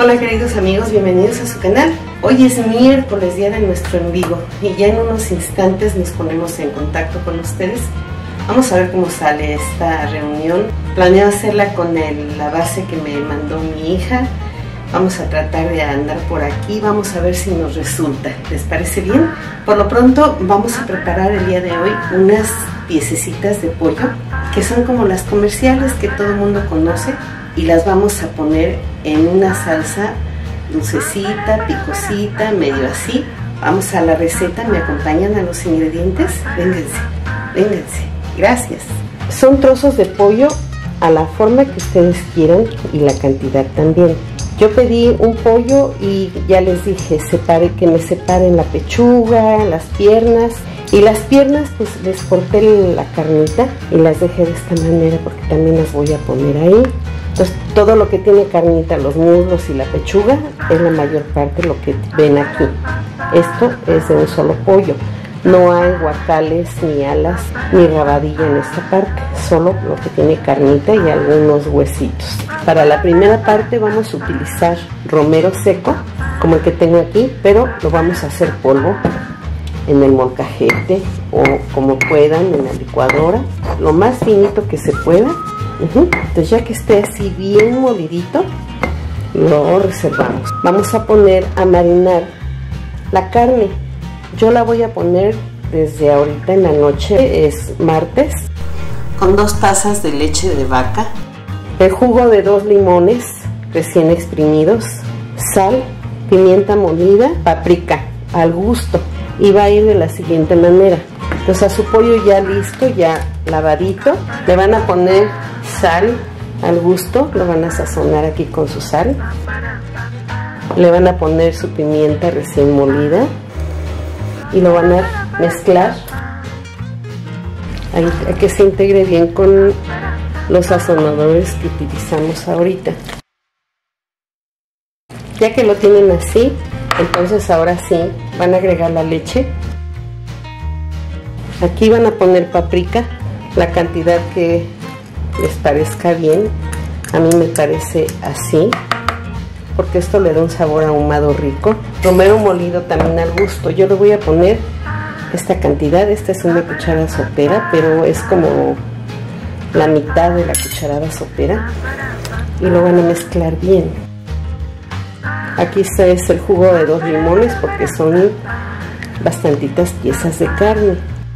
Hola queridos amigos, bienvenidos a su canal. Hoy es miércoles, día de nuestro en vivo, y ya en unos instantes nos ponemos en contacto con ustedes. Vamos a ver cómo sale esta reunión. Planeo hacerla con la base que me mandó mi hija. Vamos a tratar de andar por aquí, vamos a ver si nos resulta. ¿Les parece bien? Por lo pronto vamos a preparar el día de hoy unas piececitas de pollo que son como las comerciales que todo el mundo conoce, y las vamos a poner en una salsa dulcecita, picosita, medio así. Vamos a la receta, ¿me acompañan a los ingredientes? Vénganse, vénganse, gracias. Son trozos de pollo a la forma que ustedes quieran y la cantidad también. Yo pedí un pollo y ya les dije, que me separen la pechuga, las piernas. Y las piernas pues les corté la carnita y las dejé de esta manera porque también las voy a poner ahí. Entonces todo lo que tiene carnita, los muslos y la pechuga, es la mayor parte lo que ven aquí. Esto es de un solo pollo. No hay guacales, ni alas, ni rabadilla en esta parte. Solo lo que tiene carnita y algunos huesitos. Para la primera parte vamos a utilizar romero seco, como el que tengo aquí, pero lo vamos a hacer polvo en el molcajete o como puedan, en la licuadora, lo más finito que se pueda. Entonces ya que esté así bien molidito, lo reservamos. Vamos a poner a marinar la carne. Yo la voy a poner desde ahorita en la noche, es martes, con 2 tazas de leche de vaca, el jugo de 2 limones recién exprimidos, sal, pimienta molida, paprika al gusto, y va a ir de la siguiente manera. Entonces a su pollo ya listo, ya lavadito, le van a poner sal al gusto, lo van a sazonar aquí con su sal, le van a poner su pimienta recién molida y lo van a mezclar a que se integre bien con los sazonadores que utilizamos ahorita. Ya que lo tienen así, entonces ahora sí van a agregar la leche. Aquí van a poner paprika, la cantidad que les parezca bien. A mí me parece así, porque esto le da un sabor ahumado rico. Romero molido también al gusto. Yo le voy a poner esta cantidad. Esta es una cucharada sopera, pero es como la mitad de la cucharada sopera, y lo van a mezclar bien. Aquí este es el jugo de 2 limones porque son bastantitas piezas de carne.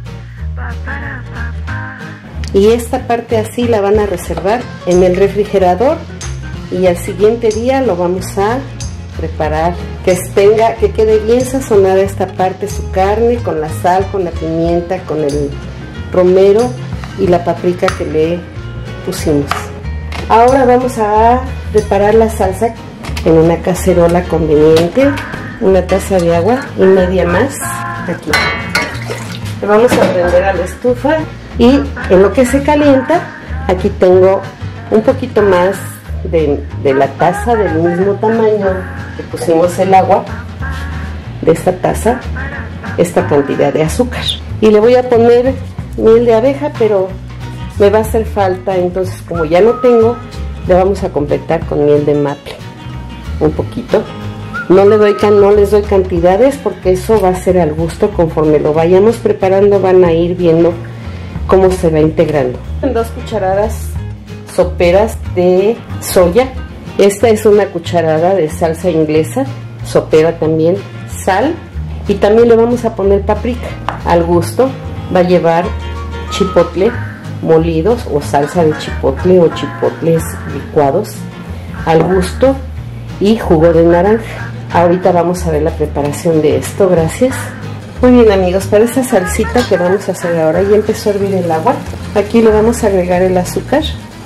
Y esta parte así la van a reservar en el refrigerador, y al siguiente día lo vamos a preparar, que quede bien sazonada esta parte, su carne, con la sal, con la pimienta, con el romero y la paprika que le pusimos. Ahora vamos a preparar la salsa en una cacerola conveniente, una taza de agua y media más. Aquí le vamos a prender a la estufa, y en lo que se calienta, aquí tengo un poquito más de la taza, del mismo tamaño que pusimos el agua, de esta taza, esta cantidad de azúcar, y le voy a poner miel de abeja, pero me va a hacer falta, entonces como ya no tengo, le vamos a completar con miel de maple un poquito. No les doy cantidades porque eso va a ser al gusto. Conforme lo vayamos preparando van a ir viendo cómo se va integrando. 2 cucharadas soperas de soya. Esta es una cucharada de salsa inglesa sopera también, sal, y también le vamos a poner paprika al gusto. Va a llevar chipotle molidos o salsa de chipotle o chipotles licuados al gusto, y jugo de naranja. Ahorita vamos a ver la preparación de esto. Gracias. Muy bien amigos, para esta salsita que vamos a hacer ahora, ya empezó a hervir el agua. Aquí le vamos a agregar el azúcar.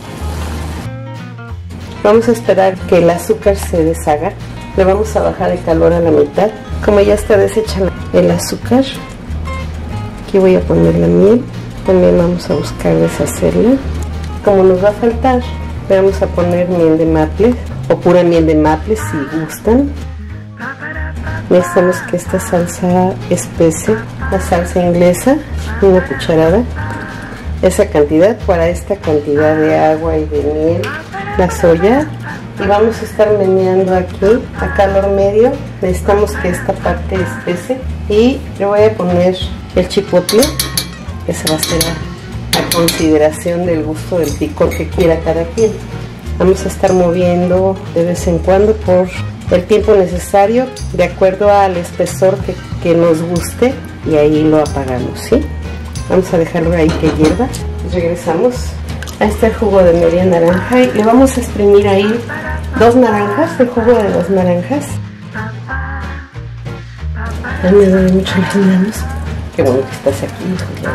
Vamos a esperar que el azúcar se deshaga. Le vamos a bajar el calor a la mitad. Como ya está deshecha el azúcar, aquí voy a poner la miel. También vamos a buscar deshacerla. Como nos va a faltar, le vamos a poner miel de maple o pura miel de maple si gustan. Necesitamos que esta salsa espese, la salsa inglesa, una cucharada, esa cantidad para esta cantidad de agua y de miel. La soya y vamos a estar meneando aquí a calor medio. Necesitamos que esta parte espese y le voy a poner el chipotle, que se va a hacer a consideración del gusto del picor que quiera cada quien. Vamos a estar moviendo de vez en cuando por el tiempo necesario, de acuerdo al espesor que nos guste, y ahí lo apagamos, ¿sí? Vamos a dejarlo ahí que hierva. Regresamos. Ahí está el jugo de media naranja y le vamos a exprimir ahí 2 naranjas, el jugo de 2 naranjas. Ay, me duele mucho las manos. Qué bueno que estás aquí, ¿ya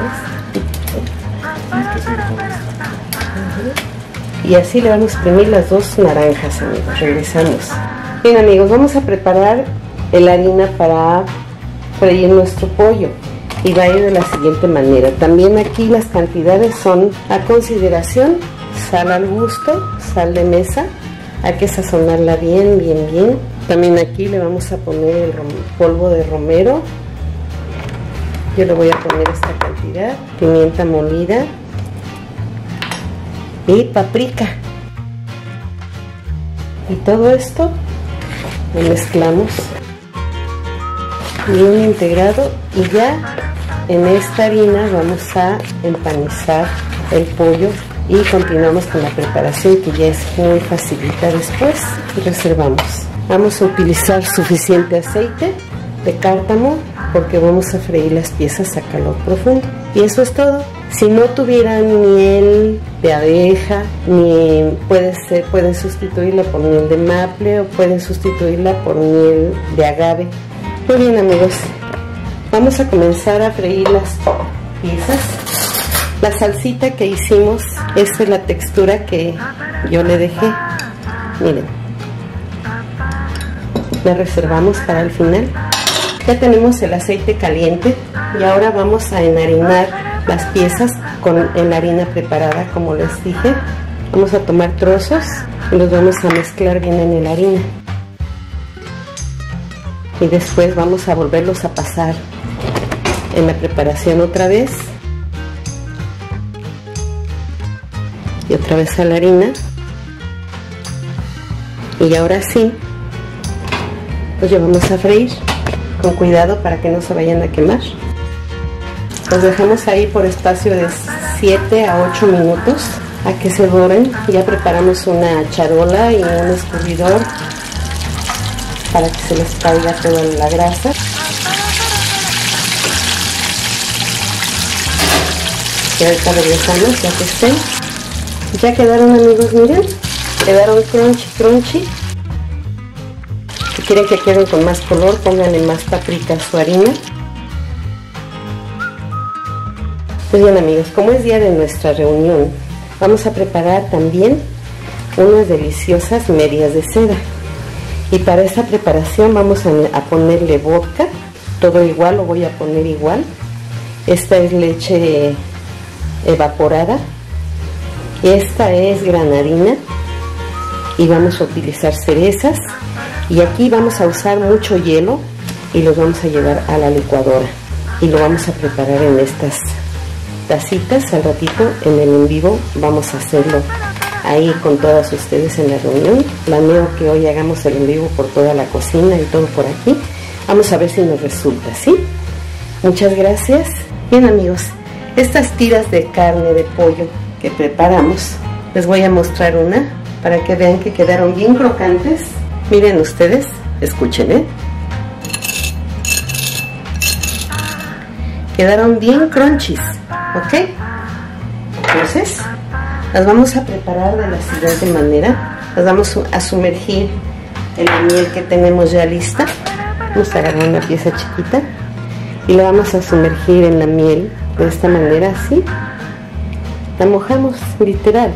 ves? Y así le vamos a exprimir las 2 naranjas, amigos. Regresamos. Bien, amigos, vamos a preparar la harina para freír nuestro pollo. Y va a ir de la siguiente manera. También aquí las cantidades son a consideración. Sal al gusto, sal de mesa. Hay que sazonarla bien, bien, bien. También aquí le vamos a poner el polvo de romero. Yo le voy a poner esta cantidad. Pimienta molida. Y paprika. Y todo esto lo mezclamos bien integrado, y ya en esta harina vamos a empanizar el pollo y continuamos con la preparación, que ya es muy facilita. Después reservamos. Vamos a utilizar suficiente aceite de cártamo porque vamos a freír las piezas a calor profundo, y eso es todo. Si no tuvieran miel de abeja, pueden sustituirla por miel de maple, o pueden sustituirla por miel de agave. Muy bien, amigos, vamos a comenzar a freír las piezas. La salsita que hicimos, esta es la textura que yo le dejé. Miren, la reservamos para el final. Ya tenemos el aceite caliente y ahora vamos a enharinar las piezas en la harina preparada, como les dije. Vamos a tomar trozos y los vamos a mezclar bien en la harina. Y después vamos a volverlos a pasar en la preparación otra vez. Y otra vez a la harina. Y ahora sí, los llevamos a freír con cuidado para que no se vayan a quemar. Los dejamos ahí por espacio de 7 a 8 minutos a que se doren. Ya preparamos una charola y un escurridor para que se les caiga toda la grasa. Y ahorita regresamos ya que estén. Ya quedaron, amigos, miren, quedaron crunchy, crunchy. Si quieren que queden con más color, pónganle más paprika a su harina. Pues bien, amigos, como es día de nuestra reunión, vamos a preparar también unas deliciosas medias de seda. Y para esta preparación vamos a ponerle vodka, todo igual, lo voy a poner igual. Esta es leche evaporada, esta es granadina, y vamos a utilizar cerezas, y aquí vamos a usar mucho hielo y los vamos a llevar a la licuadora y lo vamos a preparar en estas tacitas. Al ratito en el en vivo vamos a hacerlo ahí con todas ustedes en la reunión. Planeo que hoy hagamos el en vivo por toda la cocina y todo por aquí. Vamos a ver si nos resulta, ¿sí? Muchas gracias. Bien, amigos, estas tiras de carne de pollo que preparamos, les voy a mostrar una para que vean que quedaron bien crocantes. Miren ustedes, escuchen, ¿eh? Quedaron bien crunchies, ¿ok? Entonces las vamos a preparar de la siguiente manera. Las vamos a sumergir en la miel que tenemos ya lista. Vamos a agarrar una pieza chiquita y la vamos a sumergir en la miel de esta manera, así. La mojamos literal.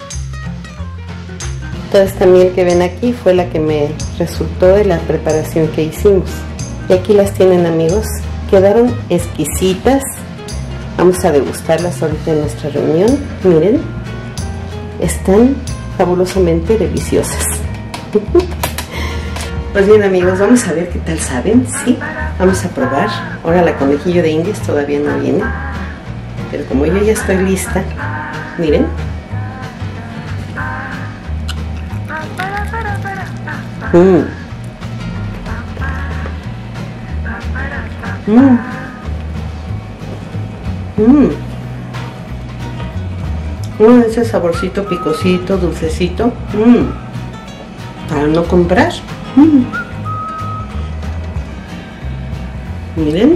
Toda esta miel que ven aquí fue la que me resultó de la preparación que hicimos. Y aquí las tienen, amigos. Quedaron exquisitas. Vamos a degustarlas ahorita en nuestra reunión. Miren, están fabulosamente deliciosas. Pues bien, amigos, vamos a ver qué tal saben. Sí, vamos a probar. Ahora la conejillo de Indias todavía no viene, pero como yo ya estoy lista, miren. Ese saborcito picosito, dulcecito. Para no comprar. Miren.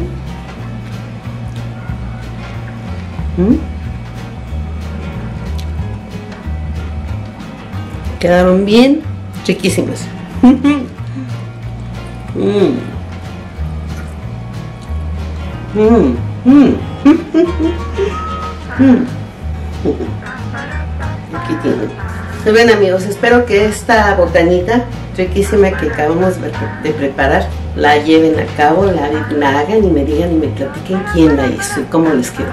Quedaron bien riquísimas. Aquí tienen. Ven, amigos, espero que esta botanita riquísima que acabamos de preparar la lleven a cabo, la hagan y me digan y me platiquen quién la hizo y cómo les quedó.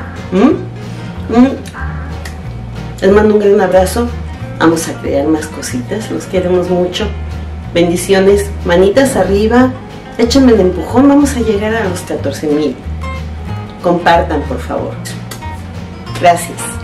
Les mando un gran abrazo. Vamos a crear más cositas, los queremos mucho. Bendiciones, manitas arriba, échenme el empujón, vamos a llegar a los 14,000. Compartan, por favor. Gracias.